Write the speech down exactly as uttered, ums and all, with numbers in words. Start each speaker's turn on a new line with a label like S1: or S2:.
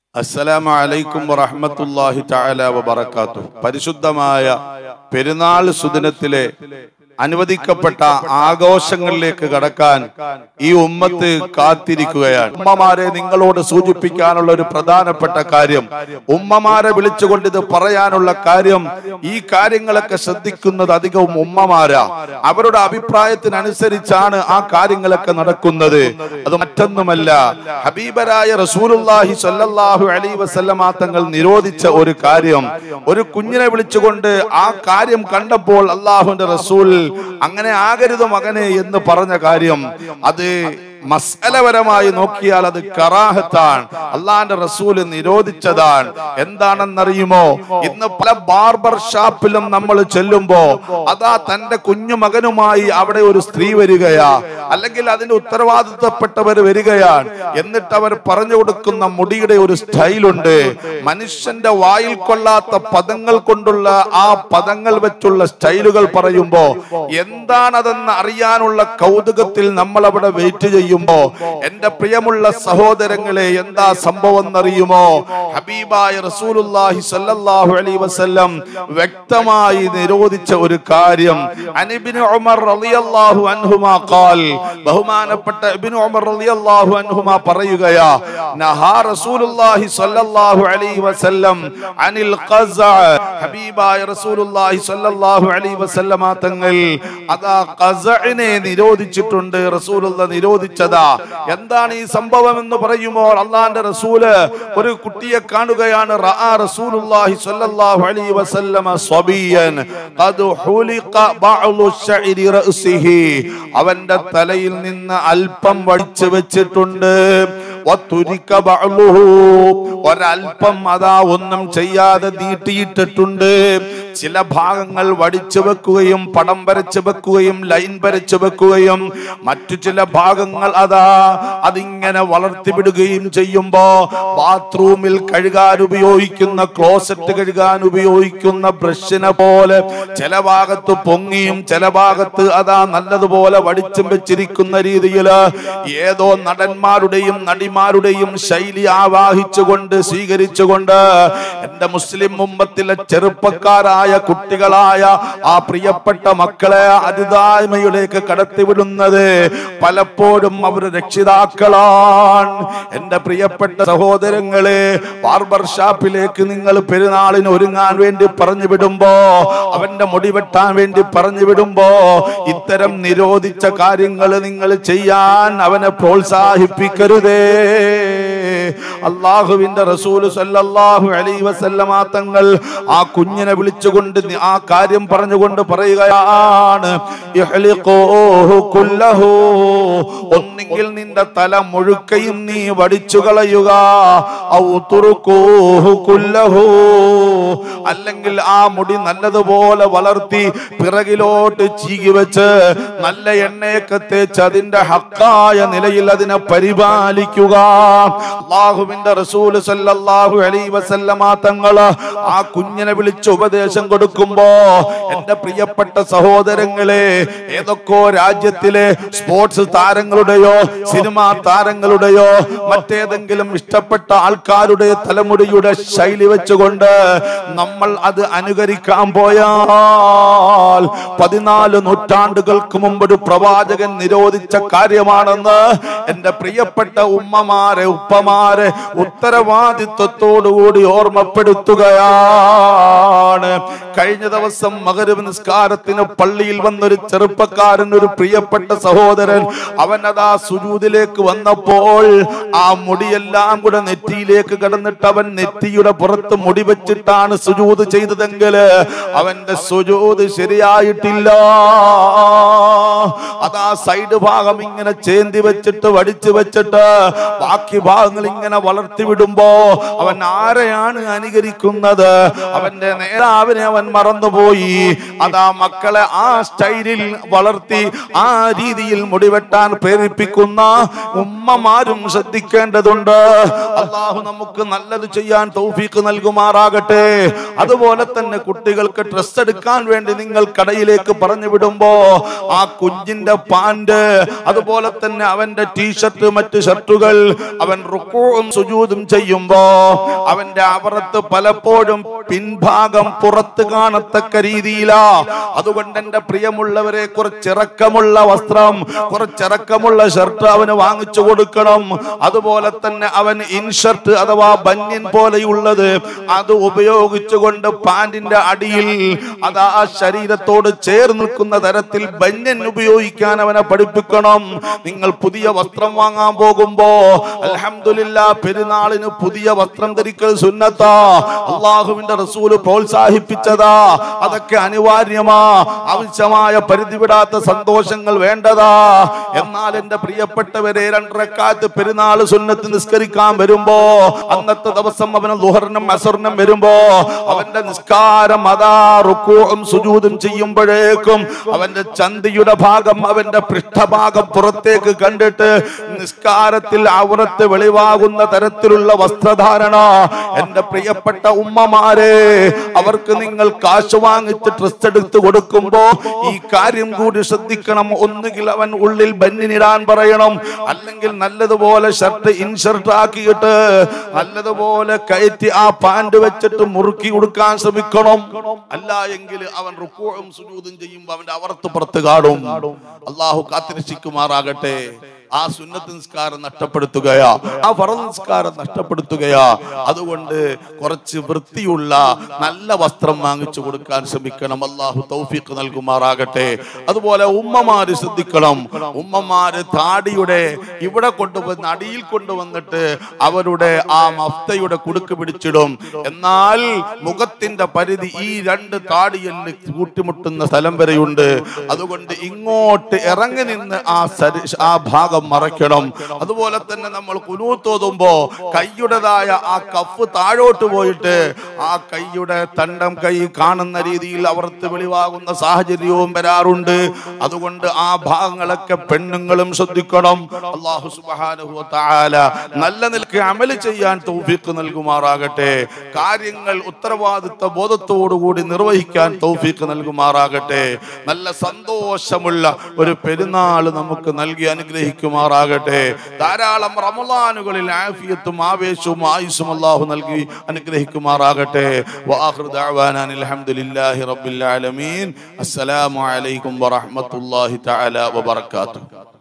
S1: അസ്സലാമു അലൈക്കും വറഹ്മത്തുള്ളാഹി തആല വബറകാതുഹു. പരിശുദ്ധമായ പെരുന്നാൾ സുദിനത്തിലെ അനുവദിക്കപ്പെട്ട ആഘോഷങ്ങളിലേക്ക് കടക്കാൻ ഈ ഉമ്മത്ത് കാത്തിരിക്കുകയാണ്. ഉമ്മമാരെ നിങ്ങളോട് സൂചിപ്പിക്കാനുള്ള ഒരു പ്രധാനപ്പെട്ട കാര്യം, ഉമ്മമാരെ വിളിച്ചുകൊണ്ട് ഇത് പറയാനുള്ള കാര്യം, ഈ കാര്യങ്ങളൊക്കെ ശ്രദ്ധിക്കുന്നത് അധികവും ഉമ്മമാരാ. അവരുടെ അഭിപ്രായത്തിനനുസരിച്ചാണ് ആ കാര്യങ്ങളൊക്കെ നടക്കുന്നത്. അത് മറ്റൊന്നുമല്ല, ഹബീബരായ റസൂലുള്ളാഹി സ്വല്ലല്ലാഹു അലൈഹി വസല്ലമ തങ്ങൾ നിരോധിച്ച ഒരു കാര്യം, ഒരു കുഞ്ഞിനെ വിളിച്ചുകൊണ്ട് ആ കാര്യം കണ്ടപ്പോൾ അല്ലാഹുവിന്റെ റസൂൽ അങ്ങനെ ആകരുത് മകനെ എന്ന് പറഞ്ഞ കാര്യം, അത് മസ്അലപരമായി നോക്കിയാൽ അത് കറാഹത്താണ്, അള്ളാന്റെ റസൂല് നിരോധിച്ചതാണ്. എന്താണെന്നറിയുമോ? ഇന്ന് പല ബാർബർ ഷാപ്പിലും നമ്മൾ ചെല്ലുമ്പോ അതാ തന്റെ കുഞ്ഞു മകനുമായി അവിടെ ഒരു സ്ത്രീ വരികയാ, അല്ലെങ്കിൽ അതിന്റെ ഉത്തരവാദിത്തപ്പെട്ടവർ വരികയാണ്. എന്നിട്ട് അവർ പറഞ്ഞു കൊടുക്കുന്ന മുടിയുടെ ഒരു സ്റ്റൈലുണ്ട്, മനുഷ്യന്റെ വായിൽ കൊള്ളാത്ത പദങ്ങൾ കൊണ്ടുള്ള ആ പദങ്ങൾ വെച്ചുള്ള സ്റ്റൈലുകൾ പറയുമ്പോ എന്താണതെന്ന് അറിയാനുള്ള കൗതുകത്തിൽ നമ്മൾ അവിടെ വെയിറ്റ് ചെയ്യും. എന്റെ പ്രിയമുള്ള സഹോദരങ്ങളെ, എന്താ സംഭവം എന്നറിയുമോ? ഹബീബായ റസൂലുള്ളാഹി സ്വല്ലല്ലാഹു അലൈഹി വസല്ലം വ്യക്തമായി നിരോധിച്ച ഒരു കാര്യം. അനിബ്നു ഉമർ റളിയല്ലാഹു അൻഹുമാ ഖാൽ, ബഹുമാനപ്പെട്ട ഇബ്നു ഉമർ റളിയല്ലാഹു അൻഹുമാ പറയുകയാ, നഹാ റസൂലുള്ളാഹി സ്വല്ലല്ലാഹു അലൈഹി വസല്ലം അനിൽ ഖസ്അ. ഹബീബായ റസൂലുള്ളാഹി സ്വല്ലല്ലാഹു അലൈഹി വസല്ലമ തങ്ങൾ അതാ ഖസ്അനെ നിരോധിച്ചിട്ടുണ്ട്. റസൂലുള്ളാഹി നിരോധിച്ചതാ. എന്താണ് ഈ സംഭവം എന്ന് പറയുമ്പോൾ, അല്ലാഹുവിന്റെ റസൂല് ഒരു കുട്ടിയെ കാണുകയാണ്. റഅ റസൂലുള്ളാഹി സ്വല്ലല്ലാഹു അലൈഹി വസല്ലമ സ്വബിയൻ ഖദ് ഹുലിഖ ബഅ്ലു ശഅരി റഅസിഹി, അവന്റെ തലയിൽ നിന്ന് അല്പം വടിച്ചു വെച്ചിട്ടുണ്ട്. വതുരിക ബഅ്ലുഹു, ഒരൽപ്പം അതാ ഒന്നും ചെയ്യാതെ നീട്ടിയിട്ടിട്ടുണ്ട്. ചില ഭാഗങ്ങൾ വടിച്ചു വെക്കുകയും പടം വരച്ചു വെക്കുകയും ലൈൻ വരച്ചു വെക്കുകയും മറ്റു ചില ഭാഗങ്ങൾ അതാ അതിങ്ങനെ വളർത്തിവിടുകയും ചെയ്യുമ്പോ ബാത്റൂമിൽ കഴുകാൻ ഉപയോഗിക്കുന്ന, ക്ലോസറ്റ് കഴുകാൻ ഉപയോഗിക്കുന്ന ബ്രഷിനെ പോലെ ചില ഭാഗത്ത് പൊങ്ങിയും ചില ഭാഗത്ത് അതാ നല്ലതുപോലെ വടിച്ചും വെച്ചിരിക്കുന്ന രീതിയിൽ ഏതോ നടന്മാരുടെയും നടിമാരുടെയും ശൈലി ആവാഹിച്ചുകൊണ്ട് സ്വീകരിച്ചുകൊണ്ട് എന്റെ മുസ്ലിം ഉമ്മത്തിലെ ചെറുപ്പക്കാരായ കുട്ടികളായ ആ പ്രിയപ്പെട്ട മക്കളെ അരുതായ്മയിലേക്ക് കടത്തിവിടുന്നത് പലപ്പോഴും അവർ രക്ഷിതാക്കളാണ്. എന്റെ പ്രിയപ്പെട്ട സഹോദരങ്ങളെ, ബാർബർ ഷാപ്പിലേക്ക് നിങ്ങൾ പെരുന്നാളിന് ഒരുങ്ങാൻ വേണ്ടി പറഞ്ഞു വിടുമ്പോ, അവന്റെ മുടി വെട്ടാൻ വേണ്ടി പറഞ്ഞു വിടുമ്പോ ഇത്തരം നിരോധിച്ച കാര്യങ്ങൾ നിങ്ങൾ ചെയ്യാൻ അവനെ പ്രോത്സാഹിപ്പിക്കരുതേ. അല്ലാഹുവിന്റെ റസൂൽ സല്ലല്ലാഹു അലൈഹി വസല്ലമ തങ്ങൾ ആ കുഞ്ഞിനെ വിളിച്ചുകൊണ്ട് ആ കാര്യം പറഞ്ഞുകൊണ്ട് പറയുകയാണ്, ഇഹ്ലിഖൂഹു കുല്ലഹു, ഒന്നെങ്കിൽ നിന്റെ തല മുഴുക്കയും നീ വടിച്ചു കളയുക, ഔ തുറുകൂഹു കുല്ലഹു, അല്ലെങ്കിൽ ആ മുടി നല്ലതുപോലെ വളർത്തി പിറകിലോട്ട് ചീകി വെച്ച് നല്ല എണ്ണയൊക്കെ തേച്ച് അതിന്റെ ഹക്കായ നിലയിൽ അതിനെ പരിപാലിക്കുക. അല്ലാഹുവിന്റെ റസൂൽ സല്ലല്ലാഹു അലൈഹി വസല്ലമ തങ്ങൾ ആ കുഞ്ഞിനെ വിളിച്ച് ഉപദേശം കൊടുക്കുമ്പോ എന്റെ പ്രിയപ്പെട്ട സഹോദരങ്ങളെ, ഏതൊക്കെ രാജ്യത്തിലെ സ്പോർട്സ് താരങ്ങളുടെയോ സിനിമാ താരങ്ങളുടെയോ മറ്റേതെങ്കിലും ഇഷ്ടപ്പെട്ട ആൾക്കാരുടെ തലമുടിയുടെ ശൈലി വെച്ചുകൊണ്ട് നമ്മൾ അത് അനുകരിക്കാൻ പോയാൽ പതിനാല് നൂറ്റാണ്ടുകൾക്ക് മുമ്പ് ഒരു പ്രവാചകൻ നിരോധിച്ച കാര്യമാണെന്ന് എന്റെ പ്രിയപ്പെട്ട ഉമ്മമാരെ ഉപ്പമാരെ ഉത്തരവാദിത്വത്തോടുകൂടി ഓർമ്മപ്പെടുത്തുകയാണ്. കഴിഞ്ഞ ദിവസം മഗ്‌രിബ് നിസ്കാരത്തിന് പള്ളിയിൽ വന്നൊരു ചെറുപ്പക്കാരൻ, ഒരു പ്രിയപ്പെട്ട സഹോദരൻ, അവൻ അതാ സുജൂദിലേക്ക് വന്നപ്പോൾ ആ മുടിയെല്ലാം കൂടെ നെറ്റിയിലേക്ക് കടന്നിട്ട് അവൻ നെറ്റിയുടെ പുറത്ത് മുടി വെച്ചിട്ടാണ് സുജൂദ് ചെയ്തതെങ്കിൽ അവന്റെ സുജൂദ് ശരിയായിട്ടില്ല. അതാ സൈഡ് ഭാഗം ഇങ്ങനെ ചേന്തി വെച്ചിട്ട് വടിച്ചു വെച്ചിട്ട് ബാക്കി ഭാഗങ്ങൾ ഇങ്ങനെ വളർത്തി വിടുമ്പോ അവൻ ആരെയാണ് അനുകരിക്കുന്നത്? അവന്റെ നേതാവിനെ അവൻ മറന്നുപോയി. അതാ മക്കളെ ആ സ്റ്റൈലിൽ വളർത്തി ആ രീതിയിൽ മുടിവെട്ടാൻ പ്രേരിപ്പിക്കുന്ന ഉമ്മമാരും ശ്രദ്ധിക്കേണ്ടതുണ്ട്. അല്ലാഹു നമുക്ക് നല്ലത് ചെയ്യാൻ തൗഫീഖ് നൽകുമാറാകട്ടെ. അതുപോലെ തന്നെ കുട്ടികൾക്ക് ഡ്രസ് എടുക്കാൻ വേണ്ടി നിങ്ങൾ കടയിലേക്ക് പറഞ്ഞു വിടുമ്പോ ആ കുഞ്ഞിന്റെ പാന്റ്, അതുപോലെ തന്നെ അവന്റെ ടീഷർട്ട്, മറ്റ് ഷർട്ടുകൾ അവൻ റുക്കൂ റുകൂഉം സുജൂദും ചെയ്യുമ്പോ അവന്റെ അവറത്ത് പലപ്പോഴും പിൻഭാഗം പുറത്ത് കാണത്തക്ക രീതിയിലാ. അതുകൊണ്ട് എന്റെ പ്രിയമുള്ളവരെ, കുറച്ചിറക്കമുള്ള വസ്ത്രം, കുറച്ചിറക്കമുള്ള ഷർട്ട് അവന് വാങ്ങിച്ചു കൊടുക്കണം. അതുപോലെ തന്നെ അവൻ ഇൻഷർട്ട് അഥവാ ബന്യൻ പോലെയുള്ളത് അത് ഉപയോഗിച്ചുകൊണ്ട് പാന്റിന്റെ അടിയിൽ അതാ ശരീരത്തോട് ചേർന്ന് നിൽക്കുന്ന തരത്തിൽ ബന്യൻ ഉപയോഗിക്കാൻ അവനെ പഠിപ്പിക്കണം. നിങ്ങൾ പുതിയ വസ്ത്രം വാങ്ങാൻ പോകുമ്പോ അൽഹംദുലില്ലാ പെരുന്നാളിന് പുതിയ വസ്ത്രം ധരിക്കൽ സുന്നത്താ, അള്ളാഹുവിന്റെ റസൂല് പ്രോത്സാഹിപ്പിച്ചതാ. അതൊക്കെ അനിവാര്യമാ, ആവശ്യമായ പരിധി വിടാത്ത സന്തോഷങ്ങൾ വേണ്ടതാ. എന്നാൽ എന്റെ പ്രിയപ്പെട്ടവരെ, രണ്ടരക്കാത്ത് പെരുന്നാൾ സുന്നത്ത് നിസ്കരിക്കാൻ വരുമ്പോ അന്നത്തെ ദിവസം അവന് ളുഹറിനും അസറിനും വരുമ്പോ അവന്റെ നിസ്കാരം അതാ റുകൂഉം സുജൂദും ചെയ്യുമ്പോഴേക്കും അവന്റെ ചന്തിയുടെ ഭാഗം അവന്റെ പൃഷ്ഠഭാഗം പുറത്തേക്ക് കണ്ടിട്ട് നിസ്കാരത്തിൽ ഔറത്ത് വെളിവാകുന്ന തരത്തിലുള്ള വസ്ത്രധാരണ. എന്റെ പ്രിയപ്പെട്ട ഉമ്മമാരെ, അവർക്ക് നിങ്ങൾ കാശ് വാങ്ങിച്ച് ഡ്രസ് എടുത്ത് കൊടുക്കുമ്പോ ഈ കാര്യം കൂടി ശ്രദ്ധിക്കണം. ഒന്നുകിൽ അവൻ ഉള്ളിൽ ബന്നിനിടാൻ പറയണം, അല്ലെങ്കിൽ നല്ലതുപോലെ ഷർട്ട് ഇൻഷർട്ട് ആക്കിയിട്ട് നല്ലതുപോലെ കയറ്റി ആ പാന്റ് വെച്ചിട്ട് മുറുക്കി കൊടുക്കാൻ ശ്രമിക്കണം. അല്ല എങ്കിൽ അവൻ റുകൂഉം സുജൂദും ചെയ്യുമ്പോ അവന്റെ അവറത്ത് പുറത്ത് കാണും. അള്ളാഹു കാത്തിരക്ഷിക്കുമാറാകട്ടെ. ആ സുന്നത്ത് നിസ്കാരം നഷ്ടപ്പെടുത്തുകയാ, ആ ഫർദ് നിസ്കാരം നഷ്ടപ്പെടുത്തുകയാ. അതുകൊണ്ട് കുറച്ച് വൃത്തിയുള്ള നല്ല വസ്ത്രം വാങ്ങിച്ചു കൊടുക്കാൻ ശ്രമിക്കണം. അള്ളാഹു തൗഫീഖ് നൽകുമാറാകട്ടെ. അതുപോലെ ഉമ്മമാര് ശ്രദ്ധിക്കണം. ഉമ്മമാര് താടിയുടെ ഇവിടെ കൊണ്ടുവന്ന് അടിയിൽ കൊണ്ടുവന്നിട്ട് അവരുടെ ആ മഫ്തയുടെ കുടുക്ക് പിടിച്ചിടും. എന്നാൽ മുഖത്തിന്റെ പരിധി ഈ രണ്ട് താടിയെല്ല് കൂട്ടിമുട്ടുന്ന സ്ഥലം വരെയുണ്ട്. അതുകൊണ്ട് ഇങ്ങോട്ട് ഇറങ്ങി നിന്ന് ആ ആ ഭാഗം മറയ്ക്കണം. അതുപോലെ തന്നെ നമ്മൾ ഖുനൂത്ത് ഓതുമ്പോ കൈയുടേതായ ആ കഫ് താഴോട്ട് പോയിട്ട് ആ കൈയുടെ തണ്ടം കൈ കാണുന്ന രീതിയിൽ അവർക്ക് വെളിവാകുന്ന സാഹചര്യവും വരാറുണ്ട്. അതുകൊണ്ട് ആ ഭാഗങ്ങളൊക്കെ പെണ്ണുങ്ങളും ശ്രദ്ധിക്കണം. അല്ലാഹു സുബ്ഹാനഹു വ തആല നല്ല നിലയ്ക്ക് അമൽ ചെയ്യാൻ തൗഫീഖ് നൽകുമാറാകട്ടെ. കാര്യങ്ങൾ ഉത്തരവാദിത്വ ബോധത്തോടുകൂടി നിർവഹിക്കാൻ തൗഫീഖ് നൽകുമാറാകട്ടെ. നല്ല സന്തോഷമുള്ള ഒരു പെരുന്നാൾ നമുക്ക് നൽകി അനുഗ്രഹിക്കുമാറാകട്ടെ. ധാരാളം റമളാനുകളിൽ ആഫിയത്തും ആവേശവും ആയുസ്സും അല്ലാഹു നൽകി അനുഗ്രഹിക്കുമാറാകട്ടെ. വആഖിറു ദഅവാനാ അൽഹംദുലില്ലാഹി റബ്ബിൽ ആലമീൻ. അസ്സലാമു അലൈക്കും വറഹ്മത്തുള്ളാഹി തആല വബറകാതുഹു.